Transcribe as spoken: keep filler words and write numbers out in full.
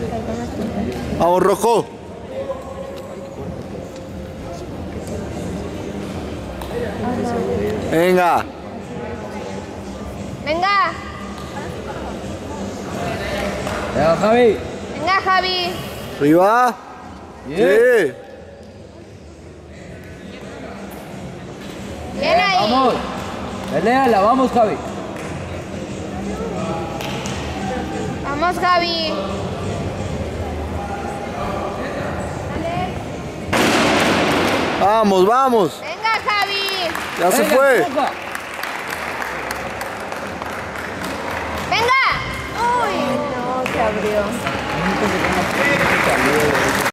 Vamos, Rocco. Venga. Venga. Venga, Javi. Venga, Javi. Arriba. Bien. Sí. Bien ahí. Vamos. Peleala, vamos, Javi. Vamos, Javi. Vamos, vamos. Venga, Javi. Ya se Venga, fue. empuja. Venga. Uy, no, se abrió.